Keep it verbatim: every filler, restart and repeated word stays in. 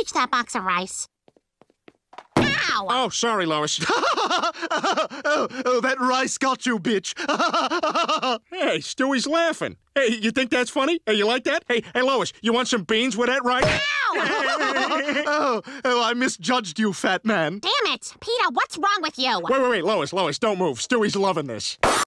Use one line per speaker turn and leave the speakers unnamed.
reach that box of rice. Ow!
Oh, sorry, Lois.
oh, oh, that rice got you, bitch.
Hey, Stewie's laughing. Hey, you think that's funny? Hey, you like that? Hey, hey, Lois, you want some beans with that rice?
oh, oh, I misjudged you, fat man.
Damn it! Peter, what's wrong with you?
Wait, wait, wait, Lois, Lois, don't move. Stewie's loving this.